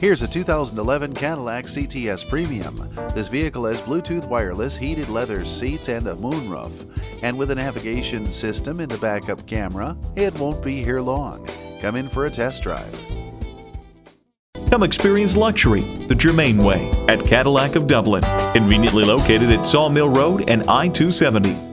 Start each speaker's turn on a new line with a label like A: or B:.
A: Here's a 2011 Cadillac CTS Premium. This vehicle has Bluetooth wireless, heated leather seats, and a moonroof. And with a navigation system and a backup camera, it won't be here long. Come in for a test drive.
B: Come experience luxury the Germain way at Cadillac of Dublin. Conveniently located at Sawmill Road and I-270.